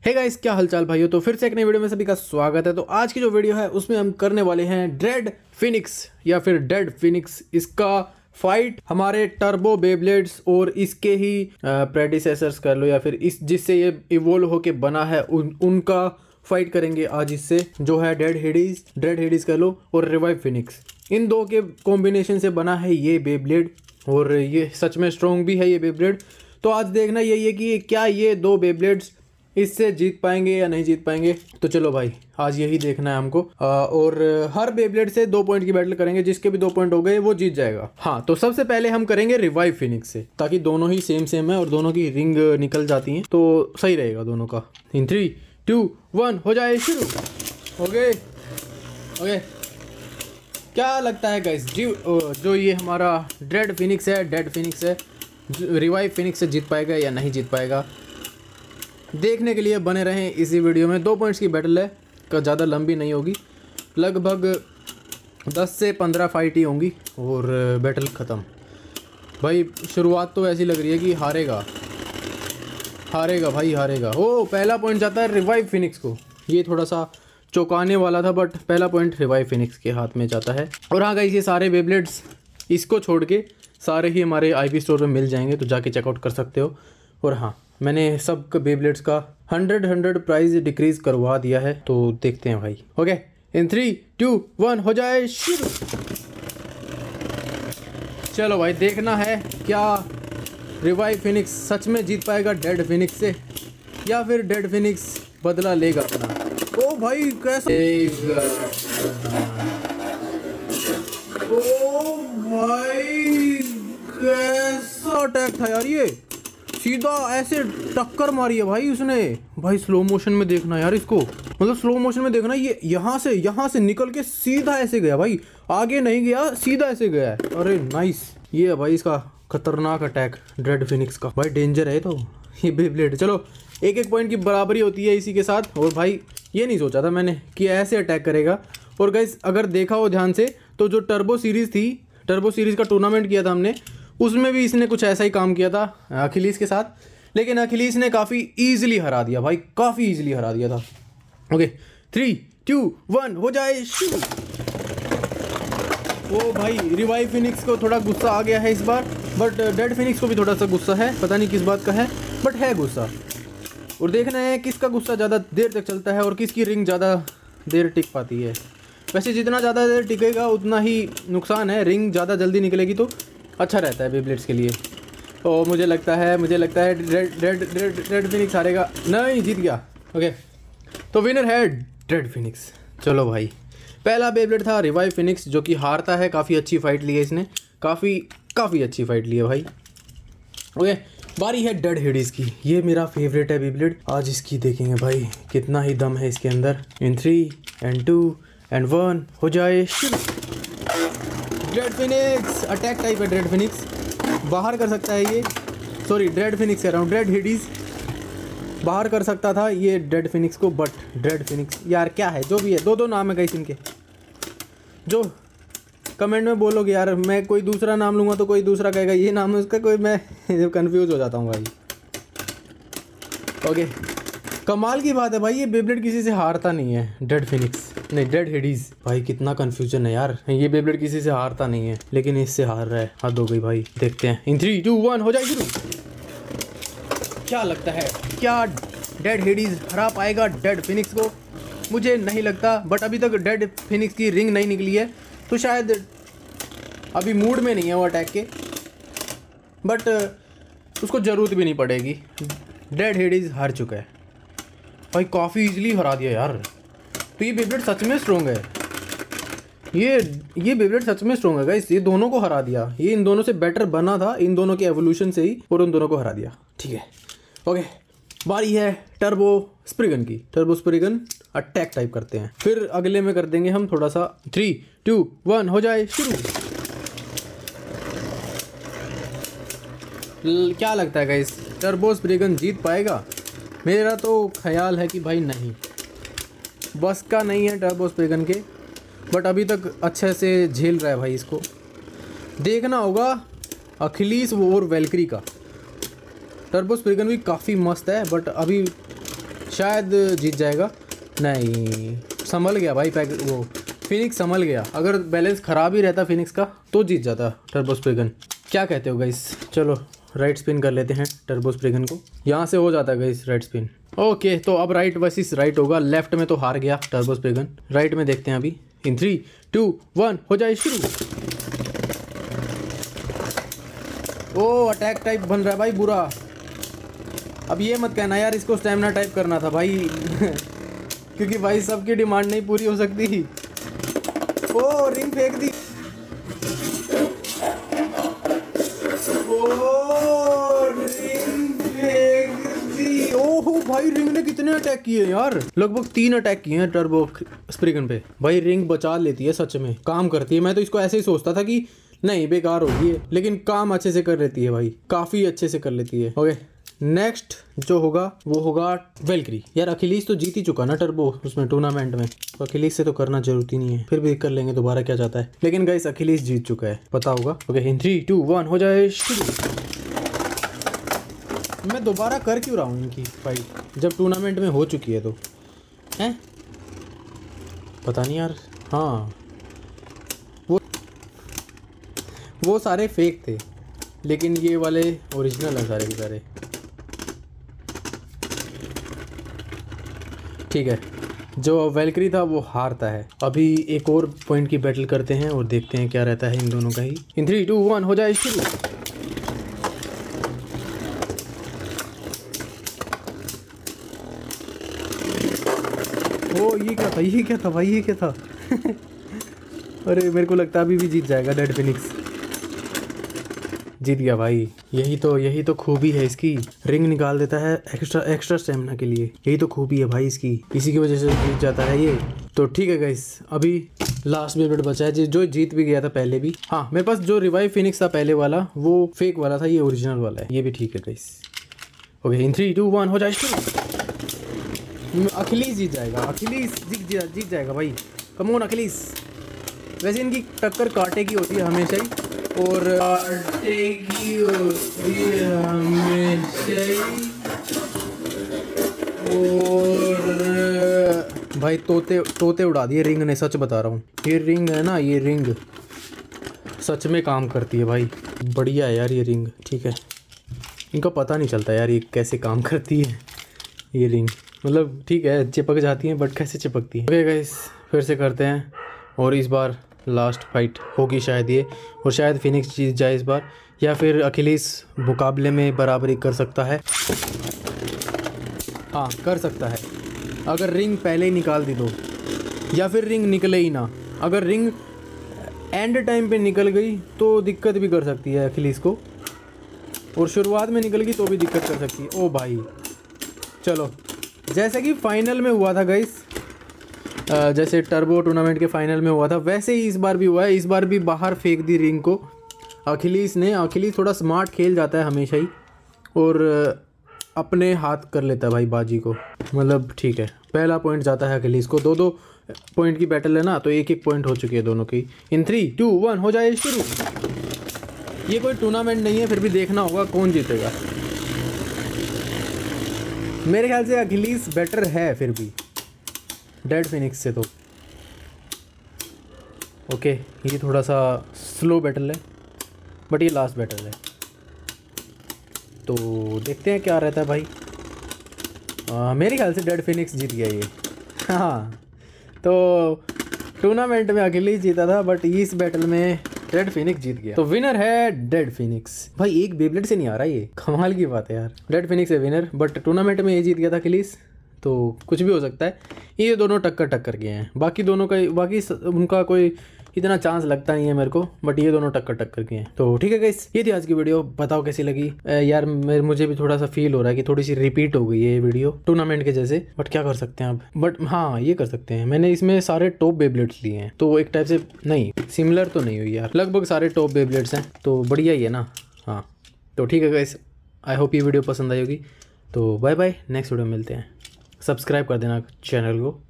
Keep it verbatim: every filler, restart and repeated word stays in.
Hey guys, क्या हालचाल भाइयों। तो फिर से एक नई वीडियो में सभी का स्वागत है। तो आज की जो वीडियो है उसमें हम करने वाले हैं ड्रेड फिनिक्स या फिर डेड फिनिक्स। इसका फाइट हमारे टर्बो बेब्लेड्स और इसके ही प्रेडिसेसर्स कर लो या फिर इस जिससे ये इवोल्व होके बना है उन उनका फाइट करेंगे आज इससे, जो है डेड हेडीज डेड हेडीज कर लो और रिवाइव फिनिक्स। इन दो के कॉम्बिनेशन से बना है ये बेब्लेड और ये सच में स्ट्रॉन्ग भी है ये बेब्लेड। तो आज देखना यही है कि क्या ये दो बेब्लेड्स इससे जीत पाएंगे या नहीं जीत पाएंगे। तो चलो भाई, आज यही देखना है हमको। आ, और हर बेब्लेड से दो पॉइंट की बैटल करेंगे, जिसके भी दो पॉइंट हो गए वो जीत जाएगा। हाँ, तो सबसे पहले हम करेंगे रिवाइव फिनिक्स से, ताकि दोनों ही सेम सेम है और दोनों की रिंग निकल जाती हैं तो सही रहेगा दोनों का। इन थ्री टू वन हो जाए शुरू। ओके ओके, क्या लगता है गाइस जी, जो ये हमारा ड्रेड फिनिक्स है डेड फिनिक्स है, रिवाइव फिनिक्स से जीत पाएगा या नहीं जीत पाएगा? देखने के लिए बने रहें इसी वीडियो में। दो पॉइंट्स की बैटल है, का ज़्यादा लंबी नहीं होगी, लगभग दस से पंद्रह फाइट ही होंगी और बैटल ख़त्म। भाई शुरुआत तो ऐसी लग रही है कि हारेगा हारेगा भाई हारेगा। ओ, पहला पॉइंट जाता है रिवाइव फिनिक्स को। ये थोड़ा सा चौंकाने वाला था, बट पहला पॉइंट रिवाइव फिनिक्स के हाथ में जाता है। और हाँ गाइस, ये सारे बेब्लेड्स इसको छोड़ के सारे ही हमारे आईपी स्टोर में मिल जाएंगे, तो जाके चेकआउट कर सकते हो। और हाँ, मैंने सब बेब्लेड्स का हंड्रेड हंड्रेड प्राइस डिक्रीज करवा दिया है, तो देखते हैं भाई। Okay, in three two one हो जाए शुरू। चलो भाई, देखना है क्या रिवाइव फिनिक्स सच में जीत पाएगा डेड फिनिक्स से, या फिर डेड फिनिक्स बदला लेगा अपना। ओ भाई कैसा, ओ भाई कैसा अटैक था यार। ये सीधा ऐसे टक्कर मारी है भाई उसने। भाई स्लो मोशन में देखना यार इसको, मतलब स्लो मोशन में देखना, ये यहाँ से यहाँ से निकल के सीधा ऐसे गया भाई, आगे नहीं गया, सीधा ऐसे गया है। अरे नाइस, ये है भाई इसका खतरनाक अटैक ड्रेड फिनिक्स का। भाई डेंजर है तो ये बेब्लेड। चलो, एक एक पॉइंट की बराबरी होती है इसी के साथ। और भाई ये नहीं सोचा था मैंने कि ऐसे अटैक करेगा। और गाइस अगर देखा हो ध्यान से तो जो टर्बो सीरीज़ थी, टर्बो सीरीज़ का टूर्नामेंट किया था हमने, उसमें भी इसने कुछ ऐसा ही काम किया था अखिलीस के साथ, लेकिन अखिलीस ने काफ़ी ईजिली हरा दिया भाई, काफ़ी ईजिली हरा दिया था। ओके, थ्री टू वन हो जाए शुरू। ओ भाई, रिवाइव फिनिक्स को थोड़ा गुस्सा आ गया है इस बार, बट डेड फिनिक्स को भी थोड़ा सा गुस्सा है, पता नहीं किस बात का है, बट है गुस्सा। और देखना है किसका गुस्सा ज़्यादा देर तक चलता है और किसकी रिंग ज़्यादा देर टिक पाती है। वैसे जितना ज़्यादा देर टिकेगा उतना ही नुकसान है, रिंग ज़्यादा जल्दी निकलेगी तो अच्छा रहता है बेब्लेड्स के लिए। और मुझे लगता है मुझे लगता है red red red red Phoenix हारेगा। नहीं, जीत गया। ओके, तो विनर है ड्रेड फिनिक्स। चलो भाई, पहला बेब्लेड था रिवाइव फिनिक्स, जो कि हारता है। काफ़ी अच्छी फाइट ली है इसने, काफ़ी काफ़ी अच्छी फाइट ली है भाई। ओके, बारी है डेड हेडीज़ की। ये मेरा फेवरेट है बेब्लेड। आज इसकी देखेंगे भाई कितना ही दम है इसके अंदर। In three and two and one हो जाए शुरू। ड्रेड फिनिक्स अटैक टाइप है, ड्रेड फिनिक्स बाहर कर सकता है ये, सॉरी ड्रेड फिनिक्स कह रहा हूँ, ड्रेड हेडीज़ बाहर कर सकता था ये डेड फिनिक्स को, बट ड्रेड फिनिक्स यार क्या है, जो भी है, दो दो नाम है गाइस इनके। जो कमेंट में बोलोगे यार मैं कोई दूसरा नाम लूँगा तो कोई दूसरा कहेगा ये नाम है उसका, कोई मैं कंफ्यूज हो जाता हूँ भाई। ओके, कमाल की बात है भाई, ये बेब्लेड किसी से हारता नहीं है, डेड फिनिक्स नहीं डेड हेडीज़। भाई कितना कंफ्यूजन है यार, ये बेब्लेड किसी से हारता नहीं है लेकिन इससे हार रहा है। हद हो गई भाई, देखते हैं। इन थ्री टू वन हो जाए शुरू। क्या लगता है क्या डेड हेडीज़ हरा पाएगा डेड फिनिक्स को? मुझे नहीं लगता, बट अभी तक डेड फिनिक्स की रिंग नहीं निकली है, तो शायद अभी मूड में नहीं है वो अटैक के, बट उसको ज़रूरत भी नहीं पड़ेगी। डेड हेडीज़ हार चुका है भाई, काफ़ी इजीली हरा दिया यार। तो ये बेब्लेड सच में स्ट्रॉन्ग है, ये ये बेब्लेड सच में स्ट्रॉन्ग है गाइस। ये दोनों को हरा दिया, ये इन दोनों से बेटर बना था, इन दोनों के एवोल्यूशन से ही, और उन दोनों को हरा दिया। ठीक है, ओके, बारी है टर्बो स्प्रिगन की। टर्बो स्प्रिगन अटैक टाइप करते हैं, फिर अगले में कर देंगे हम थोड़ा सा। थ्री टू वन हो जाए शुरू। क्या लगता है गाइस, टर्बो स्प्रिगन जीत पाएगा? मेरा तो ख्याल है कि भाई नहीं, बस का नहीं है टर्बो स्प्रिगन के, बट अभी तक अच्छे से झेल रहा है भाई। इसको देखना होगा अखिलीस और वेलक्री का। टर्बो स्प्रिगन भी काफ़ी मस्त है, बट अभी शायद जीत जाएगा। नहीं, संभल गया भाई पैक, वो फिनिक्स संभल गया। अगर बैलेंस ख़राब ही रहता फिनिक्स का तो जीत जाता टर्बो स्प्रिगन। क्या कहते हो गाइस? चलो राइट स्पिन कर लेते हैं टर्बो स्प्रिगन को। यहाँ से हो जाता है गाइस राइट स्पिन। ओके, तो अब राइट वर्सेस राइट होगा। लेफ्ट में तो हार गया टर्बो स्प्रिगन, राइट में देखते हैं अभी। इन थ्री टू वन हो जाए शुरू। ओ अटैक टाइप बन रहा है भाई बुरा। अब ये मत कहना यार इसको स्टैमिना टाइप करना था भाई क्योंकि भाई सबकी डिमांड नहीं पूरी हो सकती। ओ रिंग फेंक दी। ओ रिंग फेंक दी। ओहो भाई रिंग ने कितने अटैक किए यार? लगभग तीन अटैक किए हैं टर्बो स्प्रिगन पे। भाई रिंग बचा लेती है, सच में काम करती है। मैं तो इसको ऐसे ही सोचता था कि नहीं बेकार होगी है, लेकिन काम अच्छे से कर लेती है भाई, काफ़ी अच्छे से कर लेती है। ओके नेक्स्ट जो होगा वो होगा वेलक्री। यार अखिलीस तो जीत ही चुका ना टर्बो उसमें टूर्नामेंट में, तो अखिलीस से तो करना जरूरत ही नहीं है, फिर भी कर लेंगे दोबारा क्या जाता है। लेकिन गाइस अखिलीस जीत चुका है, पता होगा। Okay in three two one हो जाए शुरू। मैं दोबारा कर क्यों रहा हूँ इनकी फाइट जब टूर्नामेंट में हो चुकी है तो हैं? पता नहीं यार। हाँ वो वो सारे फेक थे, लेकिन ये वाले ओरिजिनल हैं सारे के सारे। ठीक है, जो वेलक्री था वो हारता है। अभी एक और पॉइंट की बैटल करते हैं और देखते हैं क्या रहता है इन दोनों का ही। इन थ्री टू वन हो जाए शुरू। ओ ये क्या था, ये क्या था भाई, ये क्या था अरे मेरे को लगता है अभी भी जीत जाएगा डेड फिनिक्स। जीत गया भाई। यही तो यही तो खूबी है इसकी, रिंग निकाल देता है एक्स्ट्रा एक्स्ट्रा स्टेमिना के लिए। यही तो खूबी है भाई इसकी, इसी की वजह से जीत जाता है ये। तो ठीक है गाइस, अभी लास्ट बेब्लेड बचा है जो जीत भी गया था पहले भी। हाँ मेरे पास जो रिवाइव फिनिक्स था पहले वाला वो फेक वाला था, ये ओरिजिनल वाला है, ये भी ठीक है guys. Okay in three two one हो जाए शुरू। अखिलीस जीत जाएगा, अखिलीस जीत जीत जाएगा भाई। Come on Achilles. वैसे इनकी टक्कर कांटे की होती है हमेशा ही, और कांटे की होती है हमेशा ही। और भाई तोते तोते उड़ा दिए रिंग ने, सच बता रहा हूँ। ये रिंग है ना, ये रिंग सच में काम करती है भाई, बढ़िया है यार ये रिंग। ठीक है, इनका पता नहीं चलता यार ये कैसे काम करती है ये रिंग, मतलब ठीक है चिपक जाती है बट कैसे चिपकती है। ओके गाइस फिर से करते हैं, और इस बार लास्ट फाइट होगी शायद ये, और शायद फिनिक्स जीत जाए इस बार, या फिर अखिलीस मुकाबले में बराबरी कर सकता है। हाँ कर सकता है, अगर रिंग पहले ही निकाल दी तो, या फिर रिंग निकले ही ना। अगर रिंग एंड टाइम पे निकल गई तो दिक्कत भी कर सकती है अखिलीस को, और शुरुआत में निकल गई तो भी दिक्कत कर सकती है। ओ भाई चलो, जैसे कि फाइनल में हुआ था गाइस, जैसे टर्बो टूर्नामेंट के फाइनल में हुआ था वैसे ही इस बार भी हुआ है। इस बार भी बाहर फेंक दी रिंग को अखिलीस ने। अखिलीस थोड़ा स्मार्ट खेल जाता है हमेशा ही, और अपने हाथ कर लेता है भाई बाजी को, मतलब ठीक है। पहला पॉइंट जाता है अखिलीस को। दो दो पॉइंट की बैटल है ना, तो एक एक पॉइंट हो चुकी है दोनों की। इन थ्री टू वन हो जाए शुरू। ये कोई टूर्नामेंट नहीं है, फिर भी देखना होगा कौन जीतेगा। मेरे ख्याल से अखिलीस बेटर है फिर भी डेड फिनिक्स से तो। ओके ये थोड़ा सा स्लो बैटल है, बट ये लास्ट बैटल है, तो देखते हैं क्या रहता है भाई। आ, मेरे ख्याल से डेड फिनिक्स जीत गया ये। हाँ तो टूर्नामेंट में अखिलीस जीता था, बट इस बैटल में डेड फिनिक्स जीत गया। तो विनर है डेड फिनिक्स। भाई एक बेब्लेड से नहीं आ रहा, ये कमाल की बात है यार। डेड फिनिक्स है विनर, बट टूर्नामेंट में ये जीत गया था अखिलीस, तो कुछ भी हो सकता है। ये दोनों टक्कर टक्कर गए हैं, बाकी दोनों का बाकी उनका कोई इतना चांस लगता नहीं है मेरे को, बट ये दोनों टक्कर टक्कर गए हैं। तो ठीक है गाइस, ये थी आज की वीडियो, बताओ कैसी लगी। यार मुझे भी थोड़ा सा फील हो रहा है कि थोड़ी सी रिपीट हो गई है ये वीडियो टूर्नामेंट के जैसे, बट क्या कर सकते हैं अब। बट हाँ ये कर सकते हैं, मैंने इसमें सारे टॉप बेब्लेड्स लिए हैं, तो एक टाइप से नहीं सिमिलर तो नहीं हुई यार, लगभग सारे टॉप बेब्लेड्स हैं, तो बढ़िया ही है ना। हाँ तो ठीक है गाइस, आई होप ये वीडियो पसंद आई होगी। तो बाय बाय, नेक्स्ट वीडियो में मिलते हैं। सब्सक्राइब कर देना चैनल को।